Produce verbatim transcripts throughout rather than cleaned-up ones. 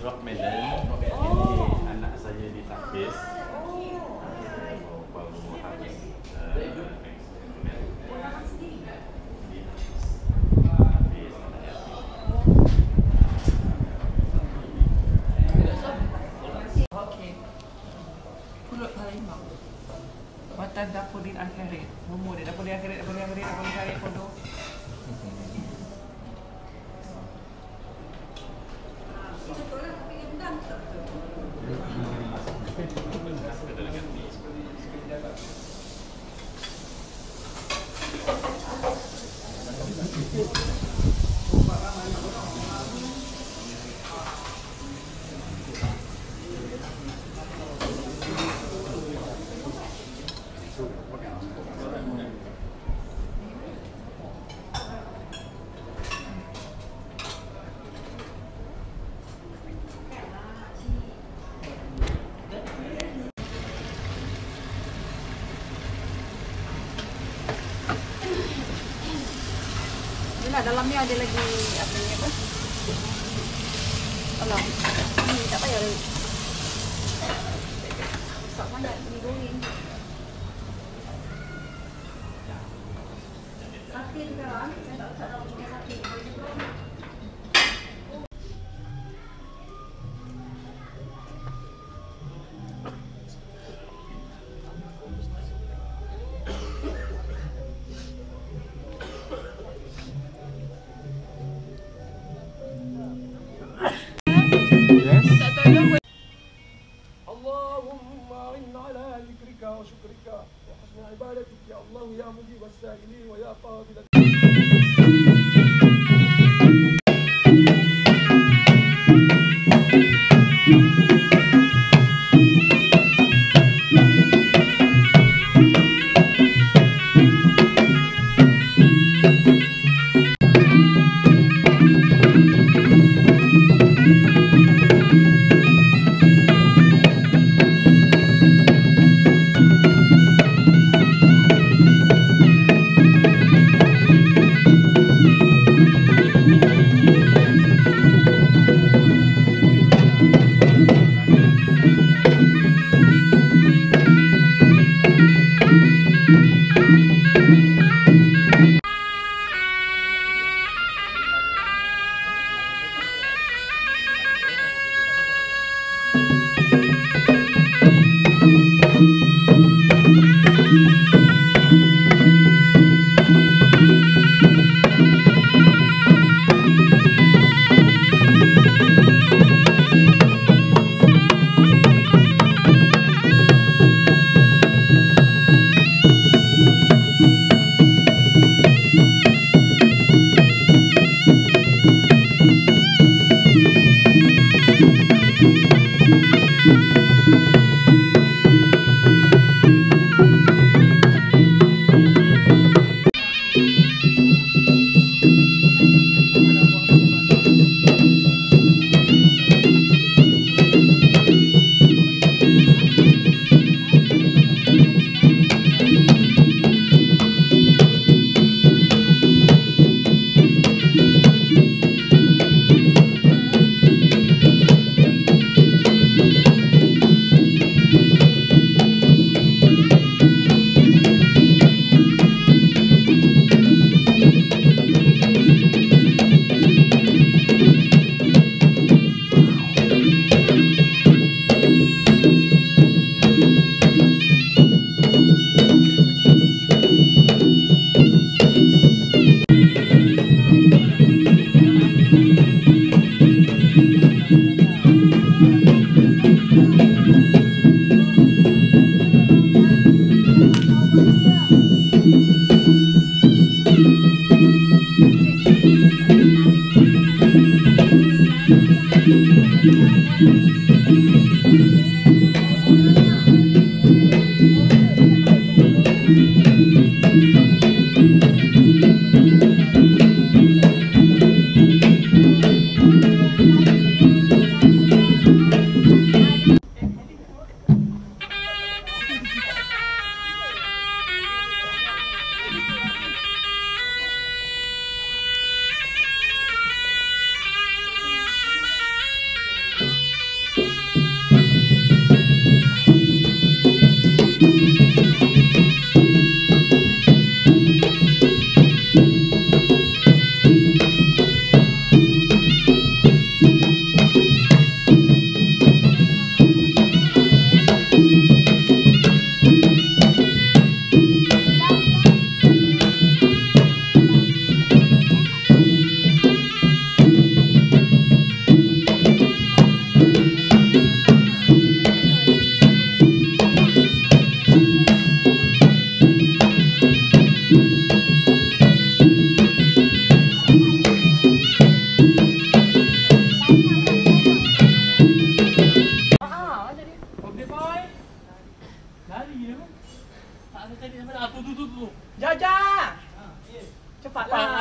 Rock Medan. Ini anak saya ditapis. Baru habis. Pulut harimau. Watan dapur di akhirat. Umur dia dapur di akhirat, dapur di akhirat, dapur di akhirat kodoh. Nah, dalamnya ada lagi apa ini apa? Alah, ini tak payah. Besar banyak digoreng. Sate juga kan? Saya tak tahu kalau punya sate. اللهم إنا على ذكرك وشكرك وحسن عبادتك يا الله يا مجيب السائلين ويا قابل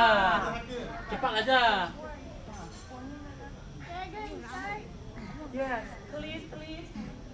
Ah. Cepat aja. Yes, please, please.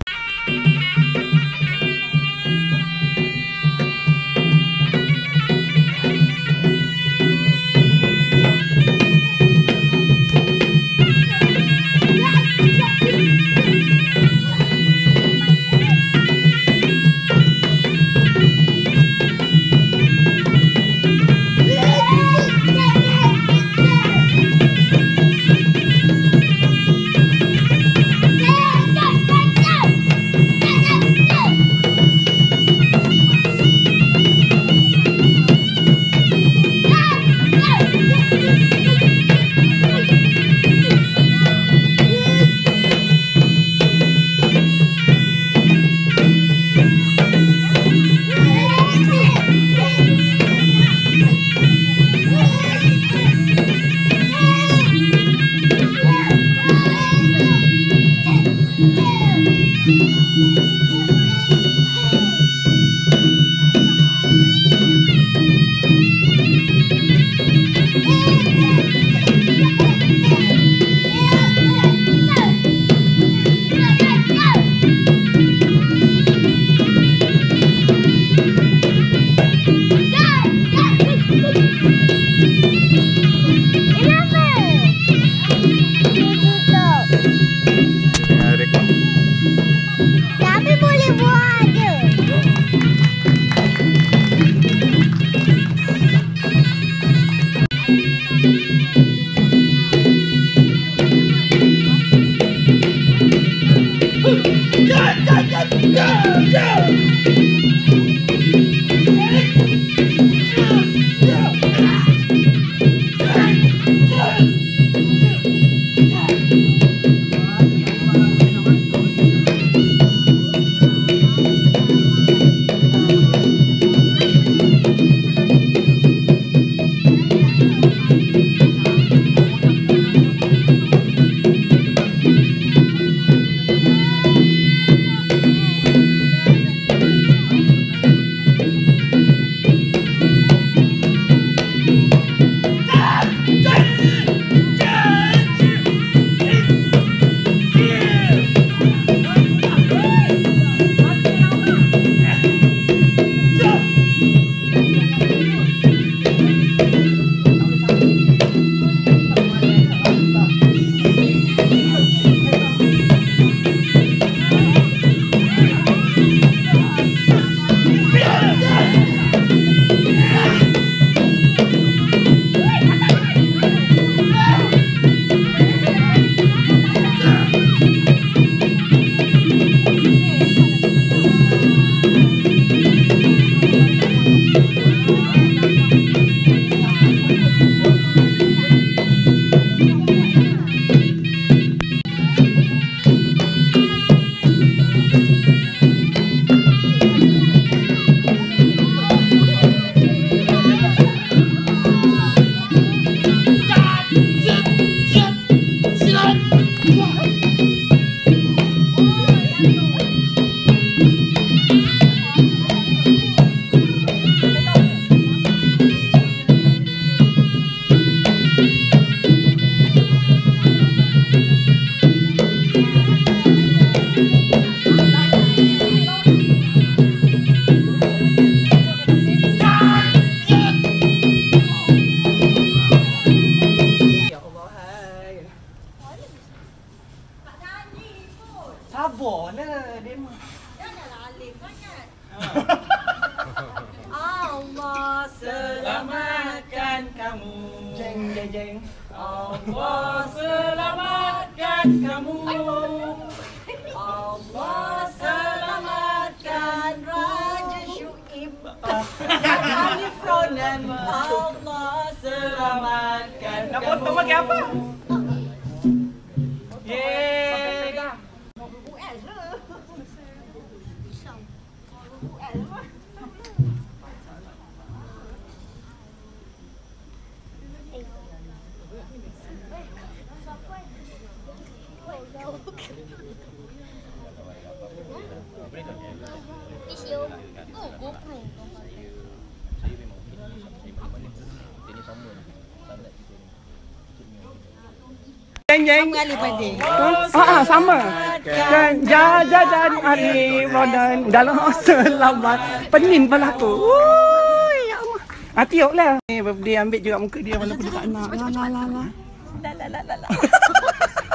Tapi boleh buat je. Sabarlah dia mah. Janganlah alim sangat. Allah Selamatkan kamu. Jeng jeng jeng. Allah selamatkan kamu. Allah selamatkan Raja Syuib. Kami Fronan. Allah selamatkan Nak kamu. potong pakai apa? Yeay. U L ke? U L apa? Video. Oh, GoPro. Saya memang ini sama. Jeng jeng. Ali Padi. Ah, ah sama. Kan jajan Ali Rodan dalam selamat penin pelaku. Oi, ya Allah. Ah tiuplah. Eh, dia ambil juga muka dia walaupun dia tak nak. La la la la. La la la la.